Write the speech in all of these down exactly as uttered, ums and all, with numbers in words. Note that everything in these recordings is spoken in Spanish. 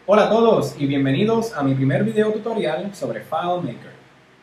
Hola a todos y bienvenidos a mi primer video tutorial sobre FileMaker.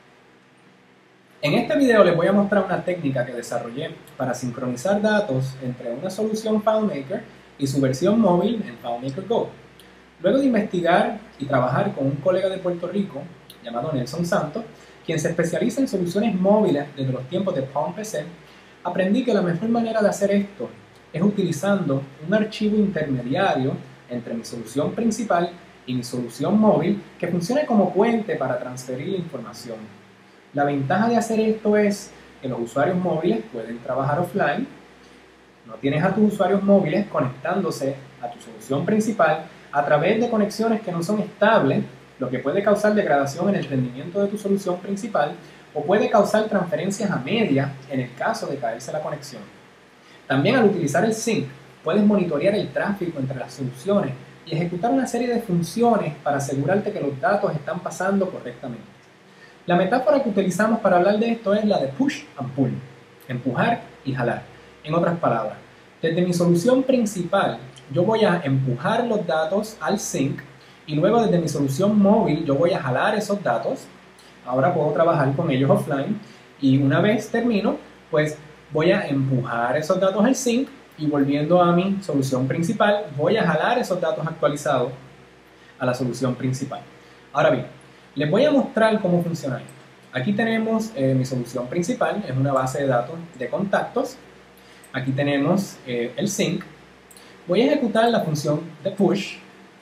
En este video les voy a mostrar una técnica que desarrollé para sincronizar datos entre una solución FileMaker y su versión móvil en FileMaker Go. Luego de investigar y trabajar con un colega de Puerto Rico llamado Nelson Santos, quien se especializa en soluciones móviles desde los tiempos de Palm P C, aprendí que la mejor manera de hacer esto es utilizando un archivo intermediario entre mi solución principal y mi solución móvil que funcione como puente para transferir la información. La ventaja de hacer esto es que los usuarios móviles pueden trabajar offline, no tienes a tus usuarios móviles conectándose a tu solución principal a través de conexiones que no son estables, lo que puede causar degradación en el rendimiento de tu solución principal o puede causar transferencias a media en el caso de caerse la conexión. También al utilizar el sync, puedes monitorear el tráfico entre las soluciones y ejecutar una serie de funciones para asegurarte que los datos están pasando correctamente. La metáfora que utilizamos para hablar de esto es la de push and pull, empujar y jalar. En otras palabras, desde mi solución principal yo voy a empujar los datos al sync y luego desde mi solución móvil yo voy a jalar esos datos. Ahora puedo trabajar con ellos offline y una vez termino, pues voy a empujar esos datos al sync y volviendo a mi solución principal, voy a jalar esos datos actualizados a la solución principal. Ahora bien, les voy a mostrar cómo funciona esto. Aquí tenemos eh, mi solución principal, es una base de datos de contactos. Aquí tenemos eh, el sync. Voy a ejecutar la función de push.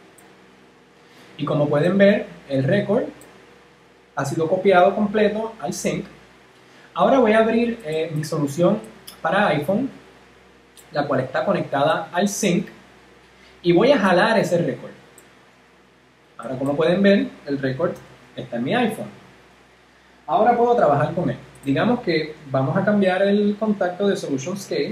Y como pueden ver, el record ha sido copiado completo al sync. Ahora voy a abrir eh, mi solución para iPhone, la cual está conectada al sync, y voy a jalar ese record. Ahora, como pueden ver, el record está en mi iPhone. Ahora puedo trabajar con él. Digamos que vamos a cambiar el contacto de Solution Scale.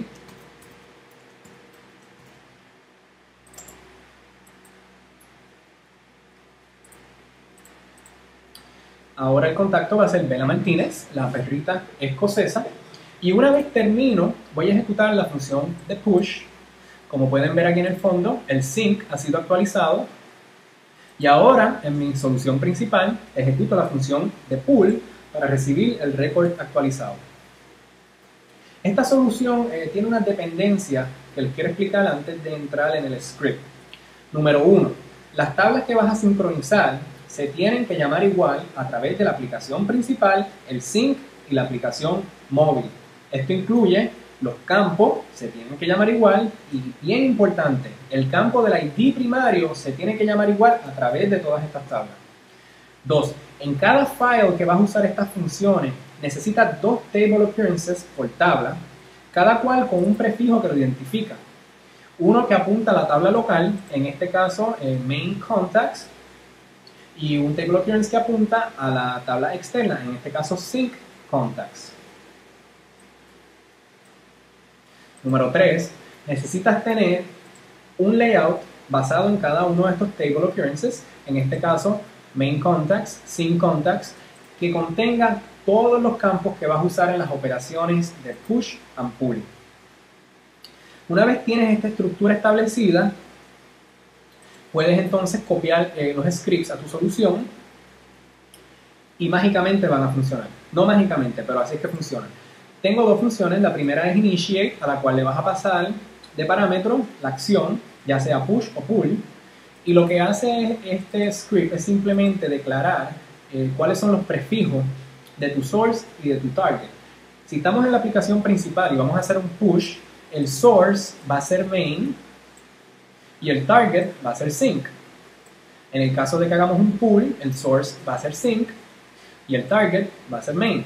Ahora el contacto va a ser Bella Martínez, la perrita escocesa. Y una vez termino, voy a ejecutar la función de push. Como pueden ver aquí en el fondo, el sync ha sido actualizado. Y ahora, en mi solución principal, ejecuto la función de pull para recibir el record actualizado. Esta solución eh, tiene una dependencia que les quiero explicar antes de entrar en el script. Número uno, las tablas que vas a sincronizar se tienen que llamar igual a través de la aplicación principal, el sync y la aplicación móvil. Esto incluye los campos, se tienen que llamar igual, y bien importante, el campo del I D primario se tiene que llamar igual a través de todas estas tablas. Dos, en cada file que vas a usar estas funciones, necesitas dos table appearances por tabla, cada cual con un prefijo que lo identifica. Uno que apunta a la tabla local, en este caso el main contacts, y un table appearance que apunta a la tabla externa, en este caso sync contacts. Número tres, necesitas tener un layout basado en cada uno de estos table appearances, en este caso main contacts, sync contacts, que contenga todos los campos que vas a usar en las operaciones de push and pull. Una vez tienes esta estructura establecida, puedes entonces copiar eh, los scripts a tu solución y mágicamente van a funcionar. No mágicamente, pero así es que funcionan. Tengo dos funciones. La primera es initiate, a la cual le vas a pasar de parámetro la acción, ya sea push o pull. Y lo que hace este script es simplemente declarar eh, cuáles son los prefijos de tu source y de tu target. Si estamos en la aplicación principal y vamos a hacer un push, el source va a ser main y el target va a ser sync. En el caso de que hagamos un pull, el source va a ser sync y el target va a ser main.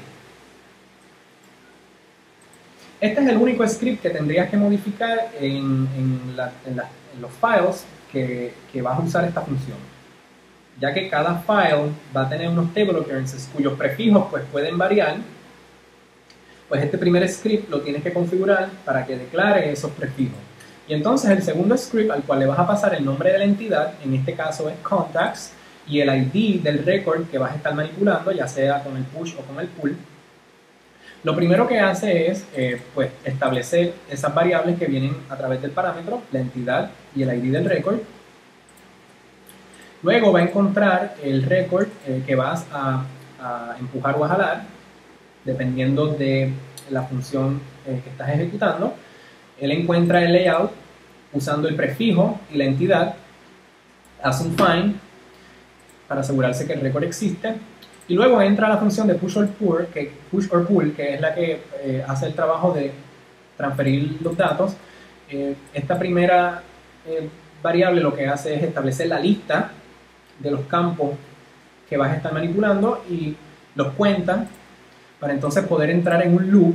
Este es el único script que tendrías que modificar en, en, la, en, la, en los files que, que vas a usar esta función, ya que cada file va a tener unos table appearances cuyos prefijos pues, pueden variar. Pues este primer script lo tienes que configurar para que declare esos prefijos. Y entonces el segundo script al cual le vas a pasar el nombre de la entidad, en este caso es contacts, y el I D del record que vas a estar manipulando, ya sea con el push o con el pull. Lo primero que hace es eh, pues, establecer esas variables que vienen a través del parámetro, la entidad y el I D del record. Luego va a encontrar el récord eh, que vas a, a empujar o a jalar, dependiendo de la función eh, que estás ejecutando. Él encuentra el layout usando el prefijo y la entidad, hace un find para asegurarse que el récord existe, y luego entra la función de push or pull, que, push or pull, que es la que eh, hace el trabajo de transferir los datos. Eh, esta primera eh, variable lo que hace es establecer la lista de los campos que vas a estar manipulando y los cuenta para entonces poder entrar en un loop,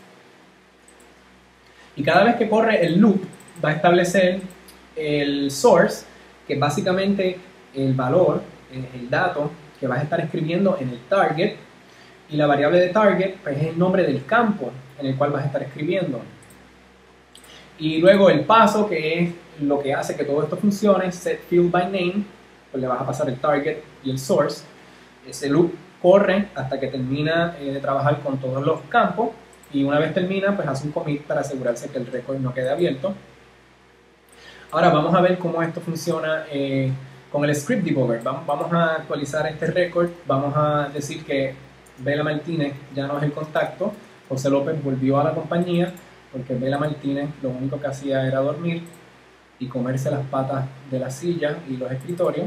y cada vez que corre el loop va a establecer el source, que es básicamente el valor, el dato que vas a estar escribiendo en el target, y la variable de target pues, es el nombre del campo en el cual vas a estar escribiendo. Y luego el paso, que es lo que hace que todo esto funcione, set field by name, pues le vas a pasar el target y el source. Ese loop corre hasta que termina eh, de trabajar con todos los campos, y una vez termina pues hace un commit para asegurarse que el récord no quede abierto. Ahora vamos a ver cómo esto funciona eh, con el script debugger. Vamos, vamos a actualizar este récord, vamos a decir que Bela Martínez ya no es el contacto, José López volvió a la compañía, porque Bela Martínez lo único que hacía era dormir y comerse las patas de la silla y los escritorios.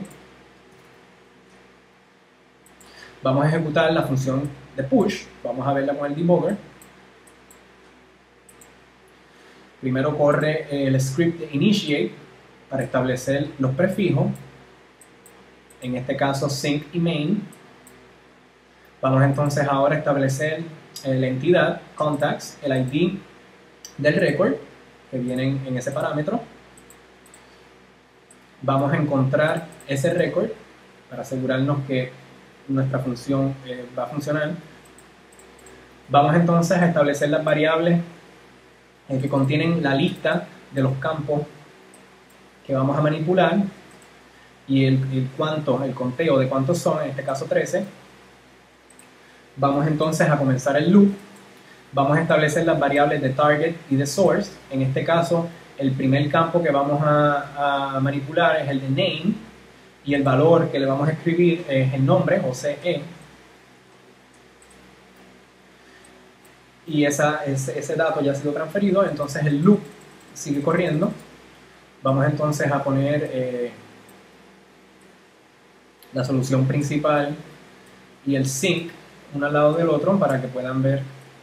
Vamos a ejecutar la función de push, vamos a verla con el debugger. Primero corre el script de initiate para establecer los prefijos, en este caso sync y main. Vamos entonces ahora a establecer la entidad, contacts, el I D del récord que vienen en ese parámetro. Vamos a encontrar ese récord para asegurarnos que nuestra función eh, va a funcionar. Vamos entonces a establecer las variables eh, que contienen la lista de los campos que vamos a manipular y el, el cuánto, el conteo de cuántos son, en este caso trece. Vamos entonces a comenzar el loop. Vamos a establecer las variables de target y de source. En este caso, el primer campo que vamos a, a manipular es el de name, y el valor que le vamos a escribir es el nombre, o C E. Y esa, ese, ese dato ya ha sido transferido, entonces el loop sigue corriendo. Vamos entonces a poner eh, la solución principal y el sync uno al lado del otro para que puedan ver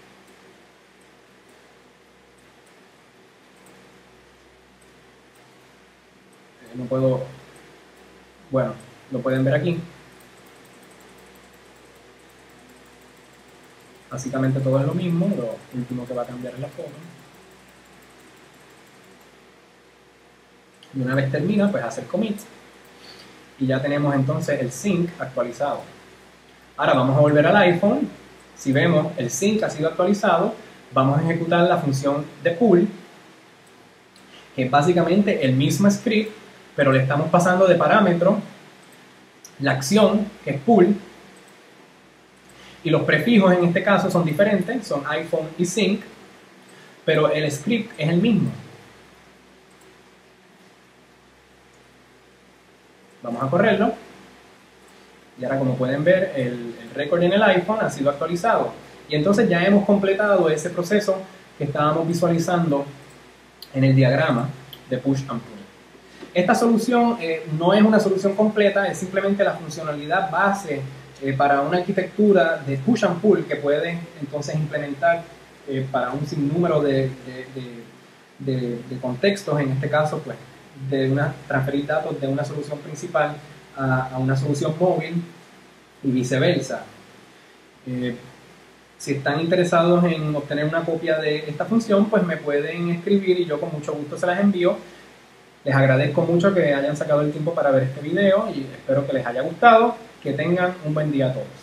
no puedo, bueno, lo pueden ver aquí. Básicamente todo es lo mismo, lo último que va a cambiar es la foto. Y una vez termina, pues hace el commit. Y ya tenemos entonces el sync actualizado. Ahora vamos a volver al iPhone. Si vemos el sync ha sido actualizado, vamos a ejecutar la función de pull, que es básicamente el mismo script, pero le estamos pasando de parámetro la acción, que es pull, y los prefijos en este caso son diferentes, son iPhone y sync, pero el script es el mismo. Vamos a correrlo, y ahora como pueden ver el, el récord en el iPhone ha sido actualizado, y entonces ya hemos completado ese proceso que estábamos visualizando en el diagrama de push and pull. Esta solución eh, no es una solución completa, es simplemente la funcionalidad base eh, para una arquitectura de push and pull que pueden entonces implementar eh, para un sinnúmero de, de, de, de, de contextos, en este caso pues de una, transferir datos de una solución principal a, a una solución móvil y viceversa. Eh, si están interesados en obtener una copia de esta función, pues me pueden escribir y yo con mucho gusto se las envío. Les agradezco mucho que hayan sacado el tiempo para ver este video y espero que les haya gustado. Que tengan un buen día a todos.